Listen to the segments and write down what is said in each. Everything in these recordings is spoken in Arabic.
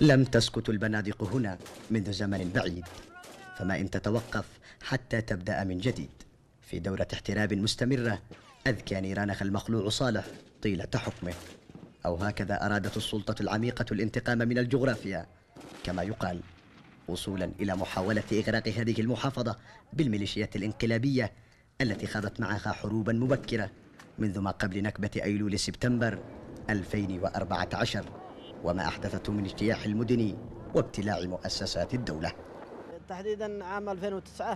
لم تسكت البنادق هنا منذ زمن بعيد، فما إن تتوقف حتى تبدأ من جديد في دورة احتراب مستمرة أذكى نيرانها المخلوع صالح طيلة حكمه. أو هكذا أرادت السلطة العميقة الانتقام من الجغرافيا كما يقال، وصولا إلى محاولة إغراق هذه المحافظة بالميليشيات الانقلابية التي خاضت معها حروبا مبكرة منذ ما قبل نكبة أيلول سبتمبر 2014 وما أحدثته من اجتياح المدن وابتلاع مؤسسات الدولة. تحديدا عام 2009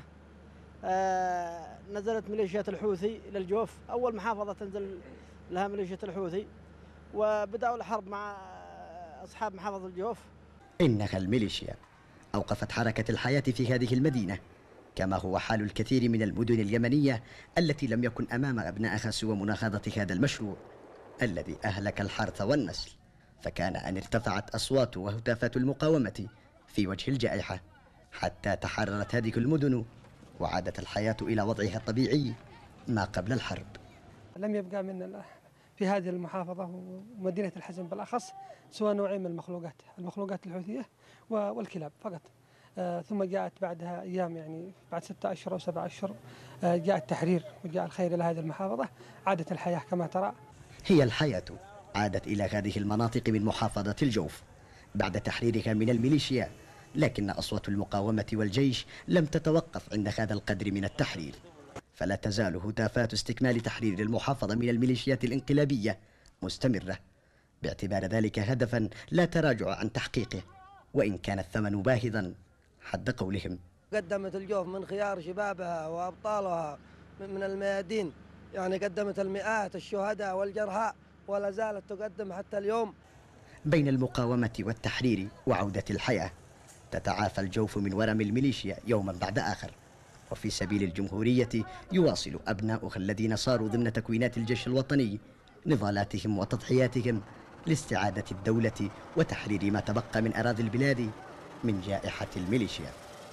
نزلت ميليشيات الحوثي إلى الجوف، أول محافظة تنزل لها ميليشيات الحوثي، وبدأوا الحرب مع أصحاب محافظة الجوف. إنها الميليشيا أوقفت حركة الحياة في هذه المدينة، كما هو حال الكثير من المدن اليمنية التي لم يكن أمام أبنائها سوى مناهضة هذا المشروع الذي أهلك الحرث والنسل، فكان أن ارتفعت أصوات وهتافات المقاومة في وجه الجائحة حتى تحررت هذه المدن وعادت الحياة إلى وضعها الطبيعي ما قبل الحرب. لم يبقى من في هذه المحافظة ومدينة الحزم بالأخص سوى نوعين من المخلوقات الحوثية والكلاب فقط. ثم جاءت بعدها أيام، يعني بعد 6 أشهر أو 7 أشهر جاء التحرير وجاء الخير إلى هذه المحافظة، عادت الحياة كما ترى. هي الحياة عادت إلى هذه المناطق من محافظة الجوف بعد تحريرها من الميليشيا، لكن أصوات المقاومة والجيش لم تتوقف عند هذا القدر من التحرير، فلا تزال هتافات استكمال تحرير المحافظة من الميليشيات الانقلابية مستمرة، باعتبار ذلك هدفا لا تراجع عن تحقيقه وإن كان الثمن باهظا حد قولهم. قدمت الجوف من خيار شبابها وأبطالها من الميادين، يعني قدمت المئات الشهداء والجرحى ولا زالت تقدم حتى اليوم. بين المقاومة والتحرير وعودة الحياة تتعافى الجوف من ورم الميليشيا يوما بعد آخر، وفي سبيل الجمهورية يواصل أبناؤها الذين صاروا ضمن تكوينات الجيش الوطني نضالاتهم وتضحياتهم لاستعادة الدولة وتحرير ما تبقى من أراضي البلاد من جائحة الميليشيا.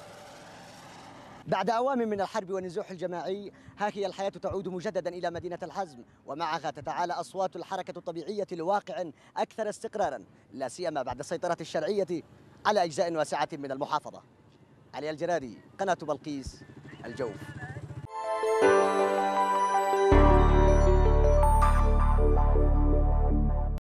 بعد أوام من الحرب والنزوح الجماعي، ها هي الحياة تعود مجددا إلى مدينة الحزم، ومعها تتعالى أصوات الحركة الطبيعية لواقع أكثر استقرارا، لا سيما بعد السيطرة الشرعية على أجزاء واسعة من المحافظة. علي الجرادي، قناة بلقيس، الجوف.